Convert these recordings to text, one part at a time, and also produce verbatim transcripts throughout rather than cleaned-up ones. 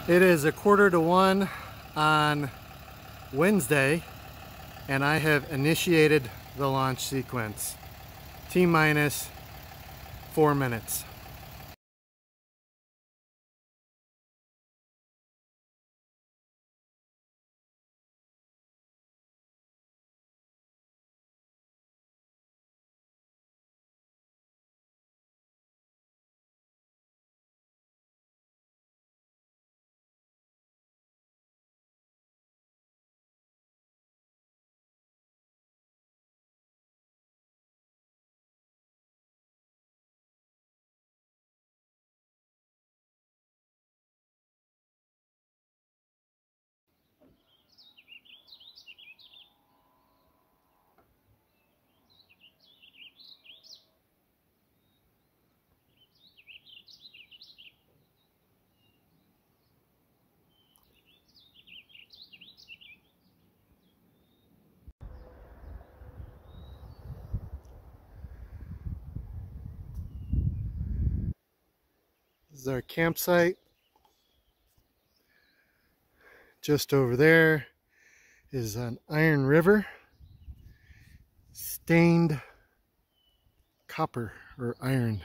It is a quarter to one on Wednesday, and I have initiated the launch sequence. T minus four minutes. This is our campsite. Just over there is an Iron River, stained copper or iron.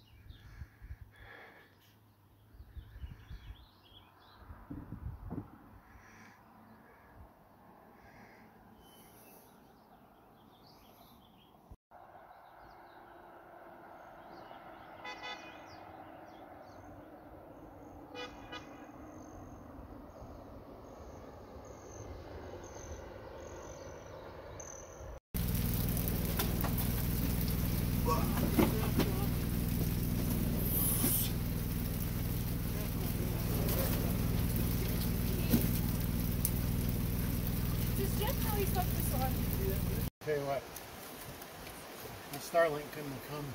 Tell you what, my Starlink couldn't come.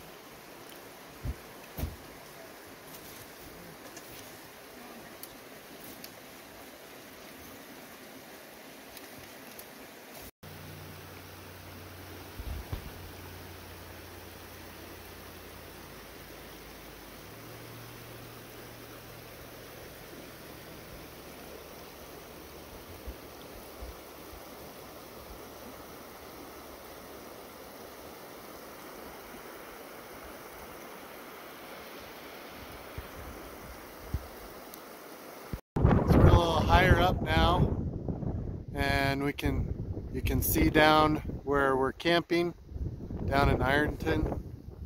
Higher up now, and we can you can see down where we're camping down in Ironton.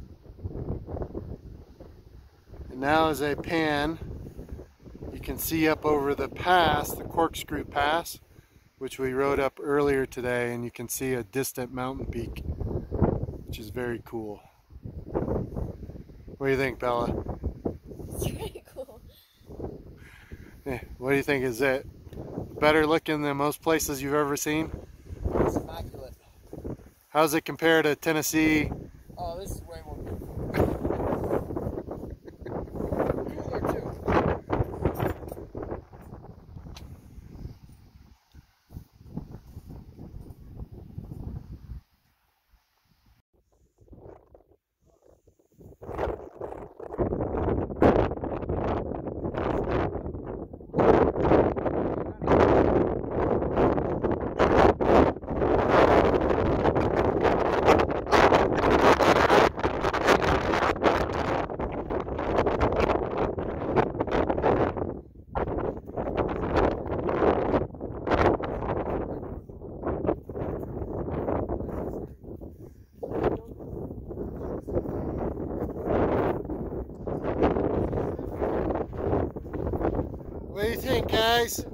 And now as I pan, you can see up over the pass, the Corkscrew Pass, which we rode up earlier today, and you can see a distant mountain peak, which is very cool. What do you think, Bella? It's pretty cool. Eh, what do you think? Is it better looking than most places you've ever seen? It's immaculate. How's it compare to Tennessee? Oh, this is way more beautiful. Cooler too. What do you think, guys?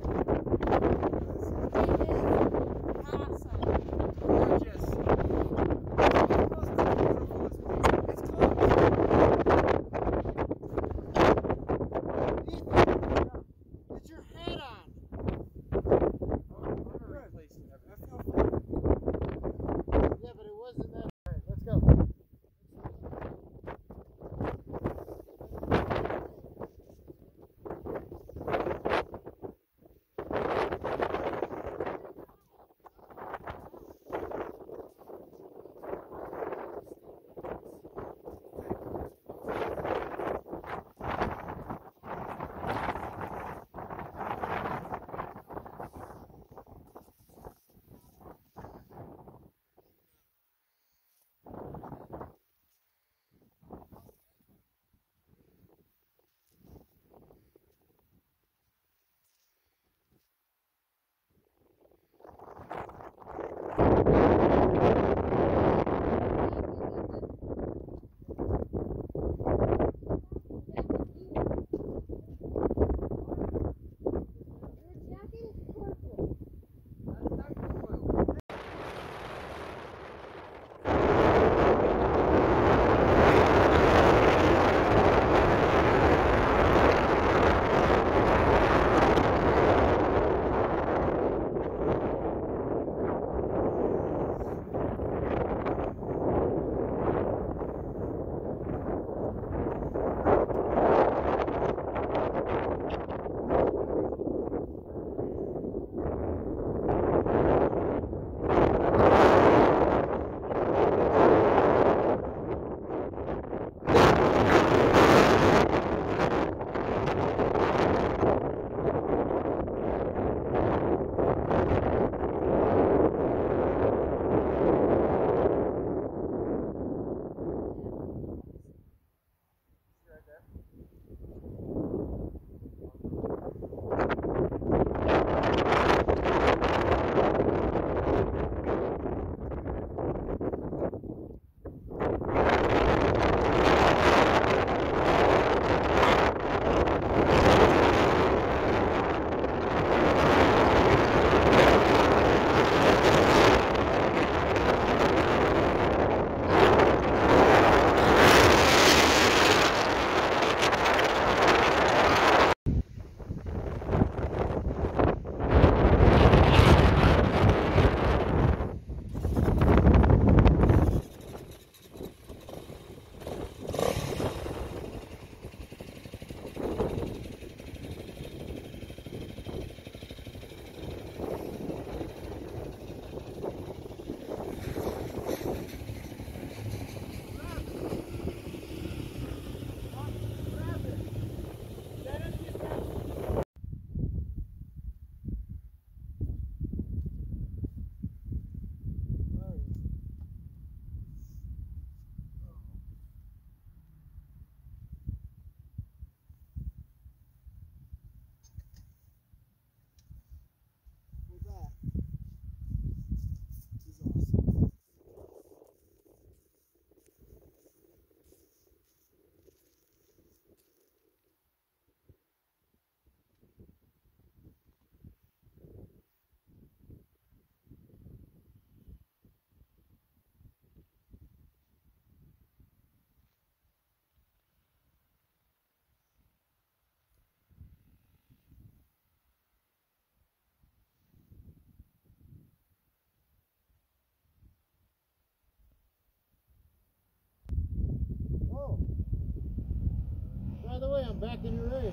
I'm back in your race.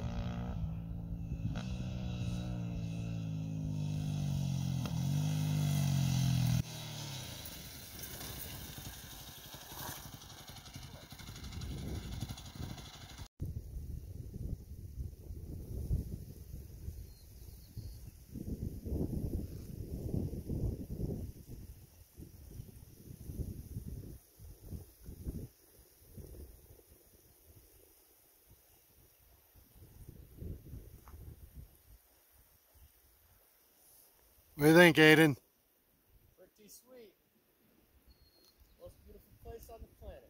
What do you think, Aiden? Pretty sweet. Most beautiful place on the planet.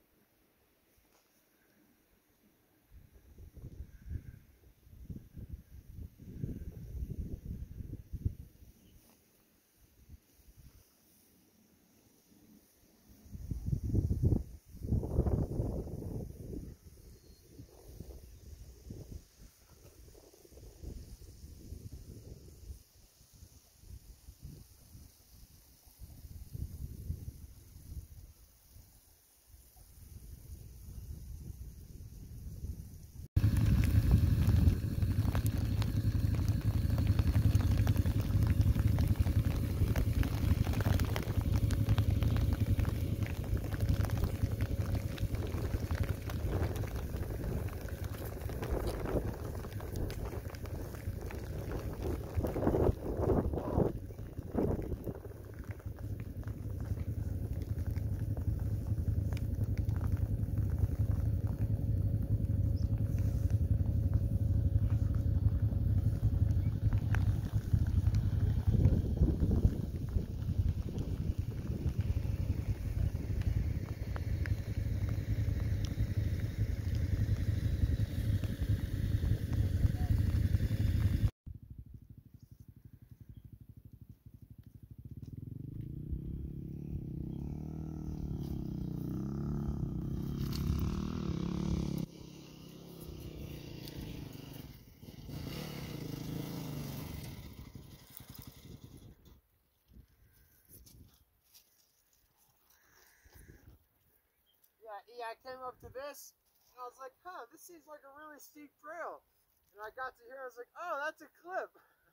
Yeah, yeah, I came up to this, and I was like, huh, this seems like a really steep trail. And I got to here, I was like, oh, that's a cliff.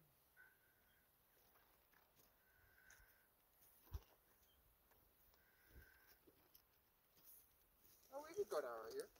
Oh, we could go down right here.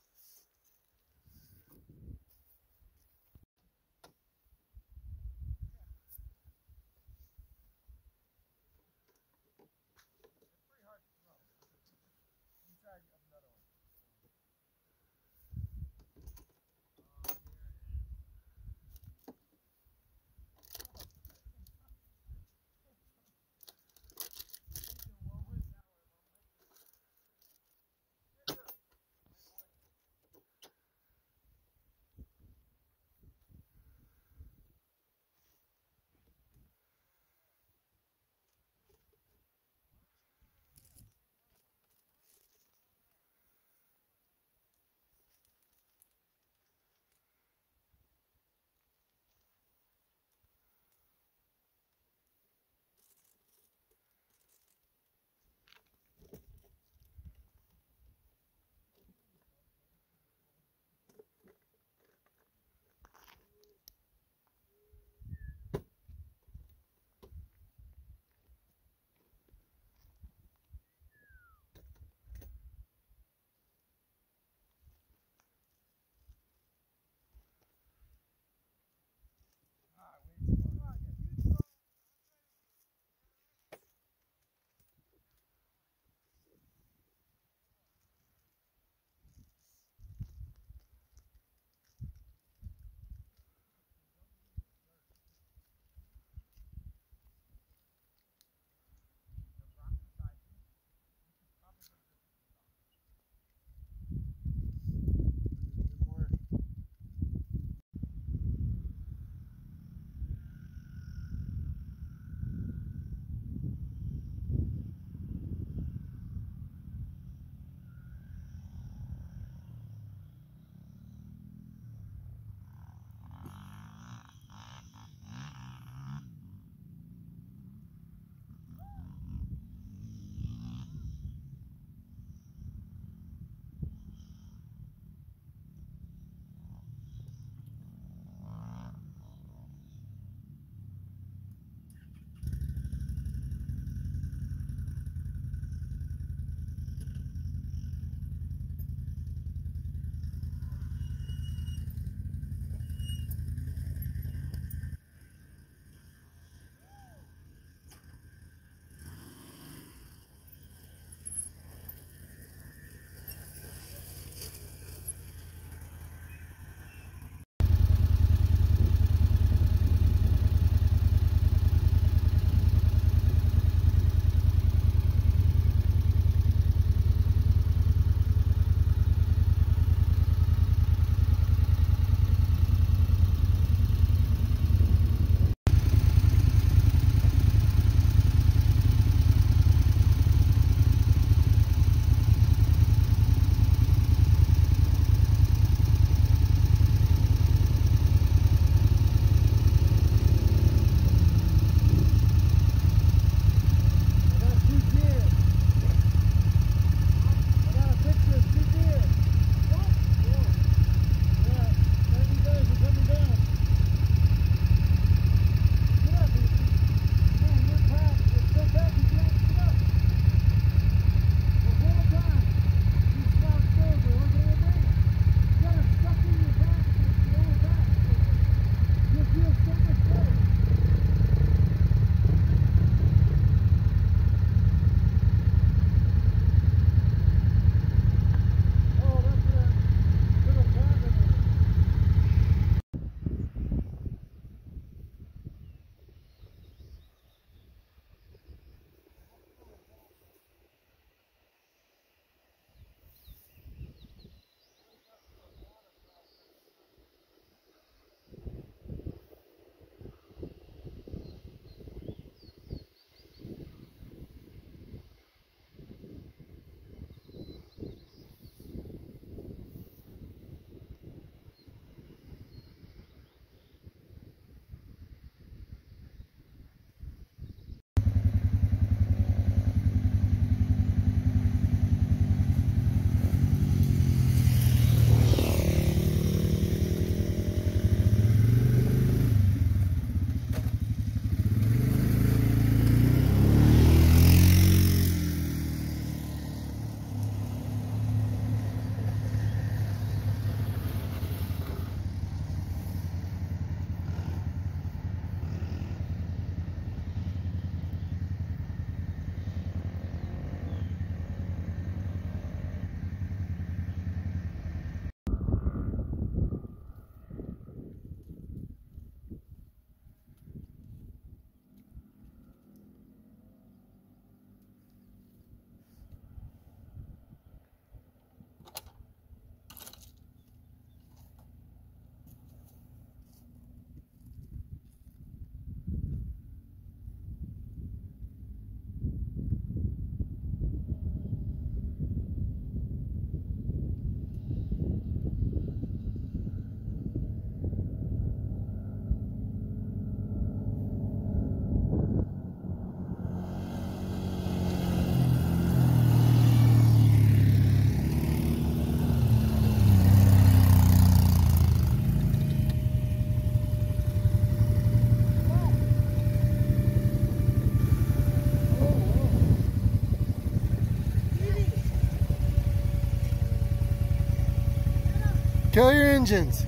Kill your engines.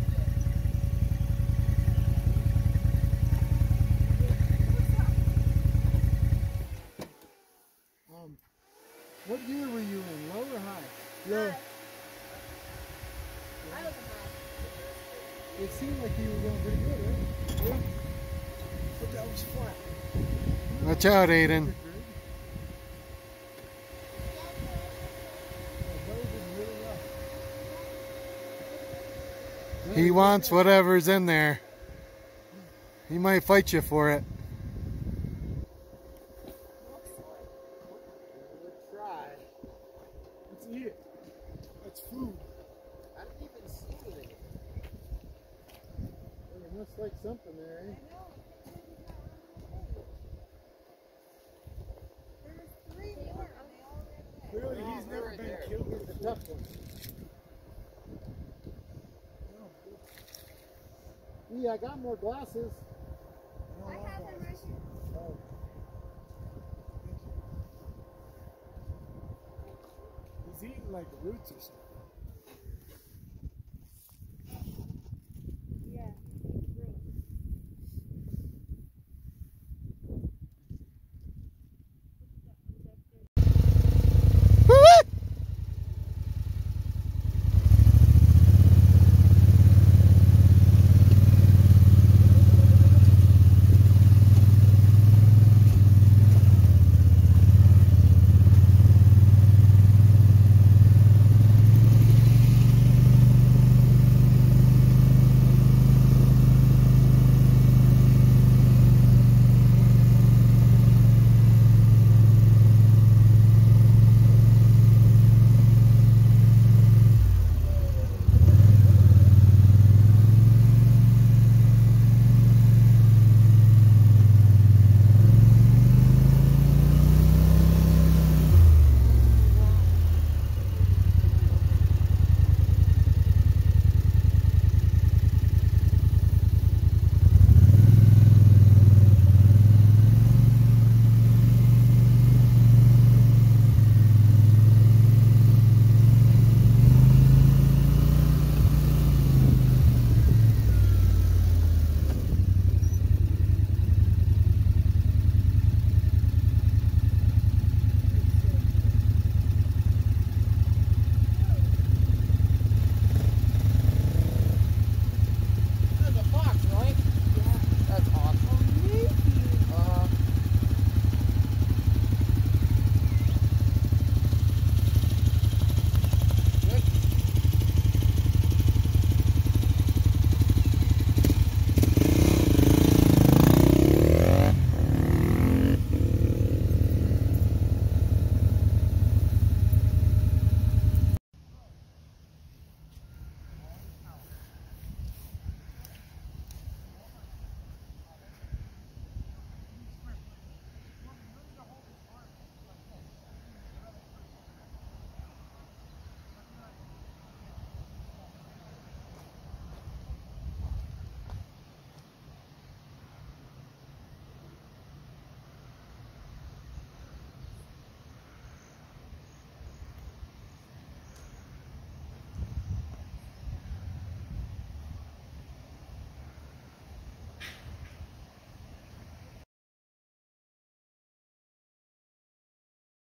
Um, what year were you in? Low or high? Low. High. I was high. It seemed like you were going pretty good, right? Yeah. But that was flat. Watch out, Aiden. He wants whatever's in there. He might fight you for it. Try. Let's eat it. That's food. I didn't even see anything. There must like something there, eh? Clearly he's never been killed with a tough one. Yeah, I got more glasses. I have them right here. Oh. He's eating like roots or something. Yeah.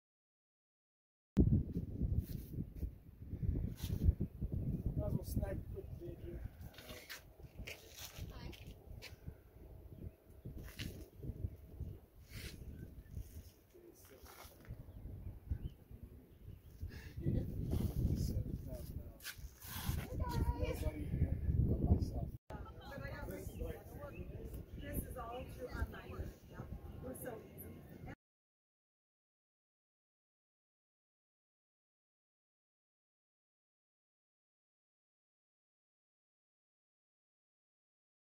Might as well snipe